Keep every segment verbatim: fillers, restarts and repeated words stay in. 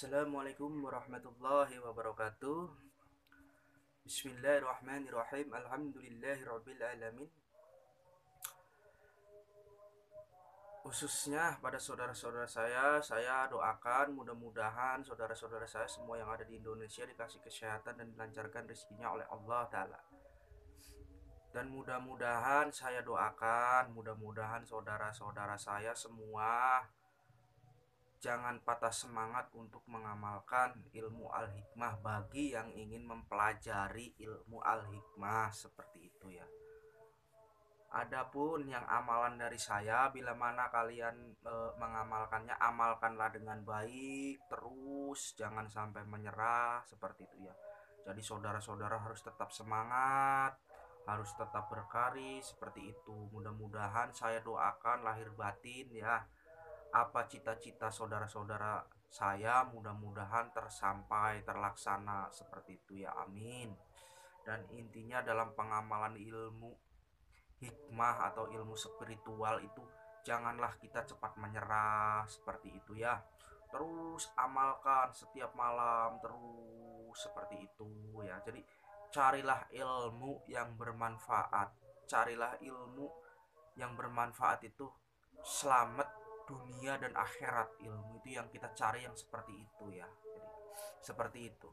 Assalamualaikum warahmatullahi wabarakatuh. Bismillahirrahmanirrahim. Alhamdulillahirabbil alamin. Khususnya pada saudara-saudara saya, saya doakan mudah-mudahan saudara-saudara saya semua yang ada di Indonesia dikasih kesehatan dan dilancarkan rezekinya oleh Allah Ta'ala. Dan mudah-mudahan saya doakan, mudah-mudahan saudara-saudara saya semua jangan patah semangat untuk mengamalkan ilmu al-hikmah bagi yang ingin mempelajari ilmu al-hikmah seperti itu ya. Adapun yang amalan dari saya, bila mana kalian e, mengamalkannya, amalkanlah dengan baik terus, jangan sampai menyerah seperti itu ya. Jadi saudara-saudara harus tetap semangat, harus tetap berkarya seperti itu. Mudah-mudahan saya doakan lahir batin ya, apa cita-cita saudara-saudara saya mudah-mudahan tersampai, terlaksana seperti itu ya, amin. Dan intinya dalam pengamalan ilmu hikmah atau ilmu spiritual itu janganlah kita cepat menyerah seperti itu ya. Terus amalkan setiap malam terus seperti itu ya. Jadi carilah ilmu yang bermanfaat, carilah ilmu yang bermanfaat itu selamat dunia dan akhirat. Ilmu itu yang kita cari yang seperti itu ya. Jadi seperti itu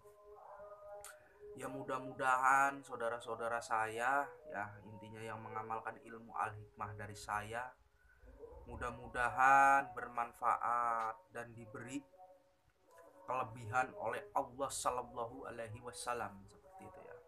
ya, mudah-mudahan saudara-saudara saya ya, intinya yang mengamalkan ilmu al-hikmah dari saya mudah-mudahan bermanfaat dan diberi kelebihan oleh Allah Sallallahu Alaihi Wasallam seperti itu ya.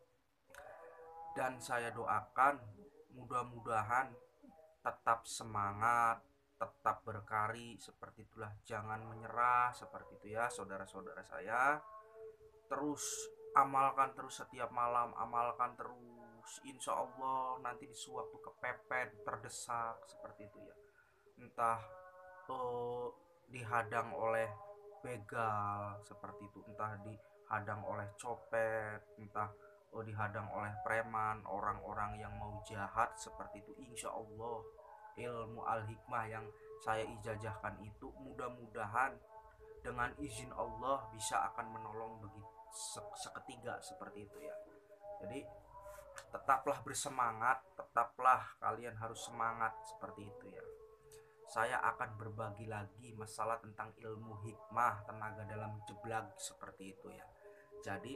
Dan saya doakan mudah-mudahan tetap semangat, tetap berkari seperti itulah, jangan menyerah seperti itu ya saudara-saudara saya. Terus amalkan terus setiap malam, amalkan terus, insya Allah nanti di sewaktu kepepet, terdesak seperti itu ya, entah oh, dihadang oleh begal seperti itu, entah dihadang oleh copet, entah oh, dihadang oleh preman, orang-orang yang mau jahat seperti itu. Insya Allah ilmu al-hikmah yang saya ijazahkan itu mudah-mudahan dengan izin Allah bisa akan menolong begitu seketika seperti itu ya. Jadi tetaplah bersemangat, tetaplah kalian harus semangat seperti itu ya. Saya akan berbagi lagi masalah tentang ilmu hikmah tenaga dalam jeblag seperti itu ya. Jadi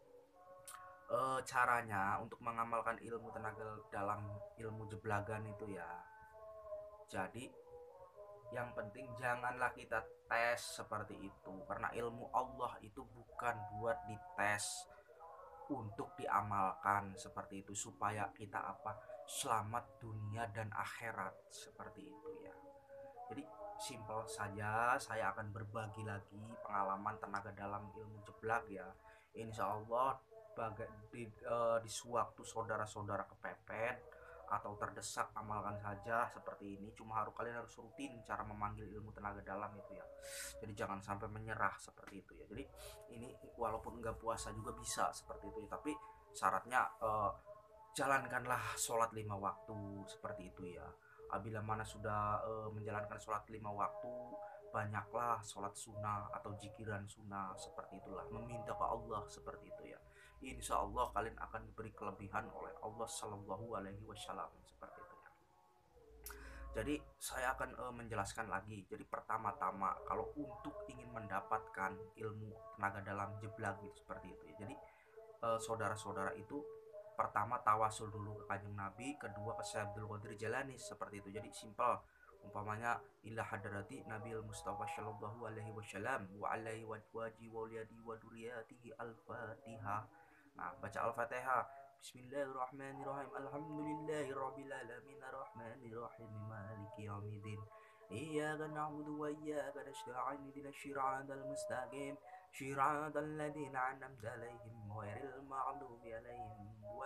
e, caranya untuk mengamalkan ilmu tenaga dalam ilmu jeblagan itu ya. Jadi yang penting janganlah kita tes seperti itu, karena ilmu Allah itu bukan buat dites, untuk diamalkan seperti itu supaya kita apa, selamat dunia dan akhirat seperti itu ya. Jadi simpel saja, saya akan berbagi lagi pengalaman tenaga dalam ilmu jeblak ya. Insya Allah baga- di, uh, di sewaktu saudara-saudara kepepet atau terdesak, amalkan saja seperti ini. Cuma harus kalian harus rutin cara memanggil ilmu tenaga dalam itu ya. Jadi jangan sampai menyerah seperti itu ya. Jadi ini walaupun enggak puasa juga bisa seperti itu ya, tapi syaratnya uh, jalankanlah sholat lima waktu seperti itu ya. Apabila mana sudah uh, menjalankan sholat lima waktu, banyaklah sholat sunnah atau jikiran sunnah seperti itulah, meminta ke Allah seperti itu ya. Insya Allah kalian akan diberi kelebihan oleh Allah Sallallahu Alaihi Wasallam seperti itu ya. Jadi saya akan uh, menjelaskan lagi. Jadi pertama-tama kalau untuk ingin mendapatkan ilmu tenaga dalam jeblak gitu seperti itu ya. Jadi uh, saudara-saudara itu pertama tawasul dulu ke kanjeng Nabi, kedua ke Syekh Abdul Qadir Jalani seperti itu. Jadi simpel, umpamanya ila hadrati Nabil Mustafa Shallallahu Alaihi Wasallam wa alaihi wajhi wa uliyadi wa duriyatihi al-fatihah. Nah, baca al-fatihah. Bismillahirrahmanirrahim. Alhamdulillahirabbil alamin arrahmanirrahim maliki yaumiddin. Iyyaka na'budu wa iyyaka nasta'in ihdinas siratal mustaqim siratal ladzina an'amta 'alaihim ghairil maghdubi 'alaihim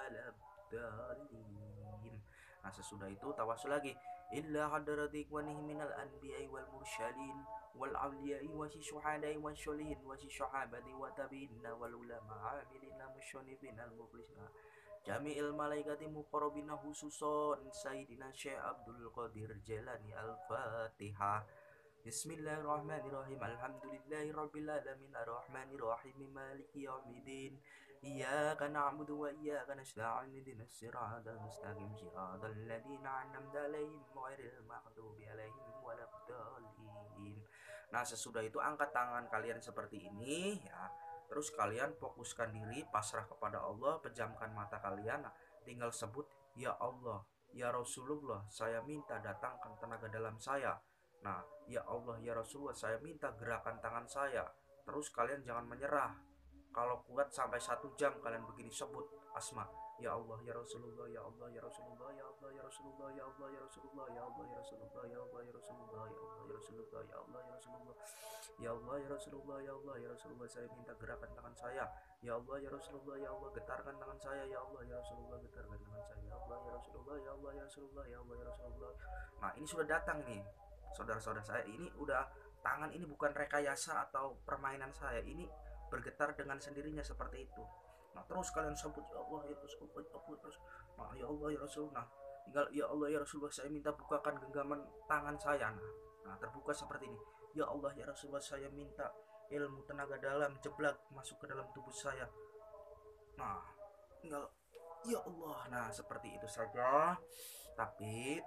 waladdallin. Nah, sesudah itu tawasul lagi. Illa hadratik wa minal anbiya'i wal mursalin wal awliya'i wa syuhada'i wa sholihin wa syuhabati wa tabi'inna wal ulama amilina musyonibina al mukhlisina jami'il malaikati muqarrabina khususon Sayyidina Syekh Abdul Qadir Jalani al-Fatihah. Bismillahirrahmanirrahim. Alhamdulillahirabbil alamin arrahmanirrahim maliki yaumiddin. Iyyaka na'budu wa iyyaka nasta'in ihdinas siratal mustaqim siratal ladzina an'amta 'alaihim ghairil maghdubi 'alaihim waladdallin. Nah, sesudah itu angkat tangan kalian seperti ini ya. Terus kalian fokuskan diri, pasrah kepada Allah, pejamkan mata kalian. Nah, tinggal sebut ya Allah, ya Rasulullah, saya minta datangkan tenaga dalam saya. Nah, ya Allah, ya Rasulullah, saya minta gerakan tangan saya. Terus kalian jangan menyerah. Kalau kuat sampai satu jam kalian begini sebut asma. Ya Allah, ya Rasulullah, ya Allah, ya Rasulullah, ya Allah, ya Rasulullah, ya Allah, ya Rasulullah, ya Allah, ya Rasulullah, ya Allah, ya Rasulullah, ya Allah, ya Rasulullah, ya Allah, ya Rasulullah, ya Allah, ya Rasulullah, ya Allah, ya Rasulullah, saya minta gerakan tangan saya. Ya Allah, ya Rasulullah, ya Allah, getarkan tangan saya. Ya Allah, ya Rasulullah, getarkan tangan saya. Ya Allah, ya Rasulullah, ya Allah, ya Rasulullah, ya Allah, ya Rasulullah. Nah, ini sudah datang nih. Saudara-saudara saya, ini udah tangan ini bukan rekayasa atau permainan saya. Ini bergetar dengan sendirinya seperti itu. Nah, terus kalian sebut ya Allah, ya Rasulullah, ya Allah, terus nah, ya Allah, ya Rasulullah. Nah, tinggal ya Allah, ya Rasulullah, saya minta bukakan genggaman tangan saya. Nah, nah terbuka seperti ini. Ya Allah, ya Rasulullah, saya minta ilmu tenaga dalam jeblak masuk ke dalam tubuh saya. Nah, tinggal ya Allah. Nah, seperti itu saja. Tapi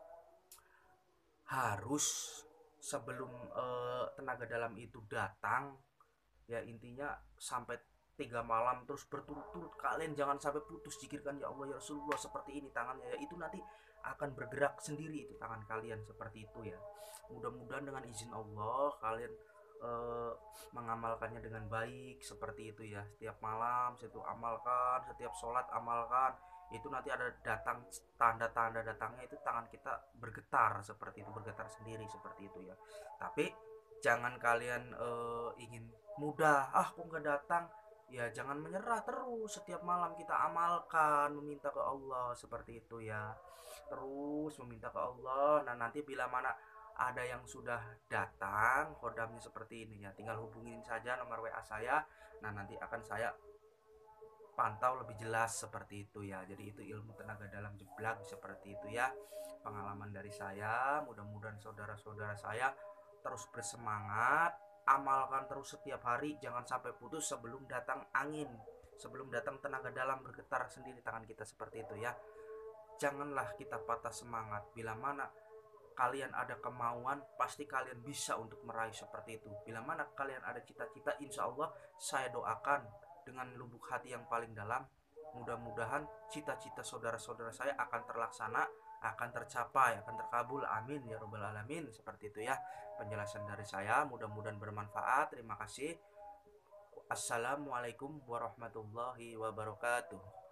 harus sebelum uh, tenaga dalam itu datang, ya intinya sampai tiga malam terus berturut-turut, kalian jangan sampai putus zikirkan ya Allah, ya Rasulullah seperti ini tangannya ya. Itu nanti akan bergerak sendiri itu tangan kalian seperti itu ya. Mudah-mudahan dengan izin Allah kalian uh, mengamalkannya dengan baik seperti itu ya. Setiap malam situ amalkan, setiap sholat amalkan. Itu nanti ada datang tanda-tanda datangnya itu tangan kita bergetar seperti itu, bergetar sendiri seperti itu ya. Tapi jangan kalian uh, ingin mudah, ah kok nggak datang, ya jangan menyerah, terus setiap malam kita amalkan, meminta ke Allah seperti itu ya, terus meminta ke Allah. Nah, nanti bila mana ada yang sudah datang kodamnya seperti ini ya, tinggal hubungin saja nomor W A saya. Nah, nanti akan saya pantau lebih jelas seperti itu ya. Jadi itu ilmu tenaga dalam jeblak seperti itu ya, pengalaman dari saya. Mudah-mudahan saudara-saudara saya terus bersemangat, amalkan terus setiap hari, jangan sampai putus sebelum datang angin, sebelum datang tenaga dalam bergetar sendiri tangan kita seperti itu ya. Janganlah kita patah semangat. Bila mana kalian ada kemauan, pasti kalian bisa untuk meraih seperti itu. Bila mana kalian ada cita-cita, insya Allah saya doakan dengan lubuk hati yang paling dalam, mudah-mudahan cita-cita saudara-saudara saya akan terlaksana, akan tercapai, akan terkabul, amin ya robbal alamin. Seperti itu ya penjelasan dari saya, mudah-mudahan bermanfaat. Terima kasih. Assalamualaikum warahmatullahi wabarakatuh.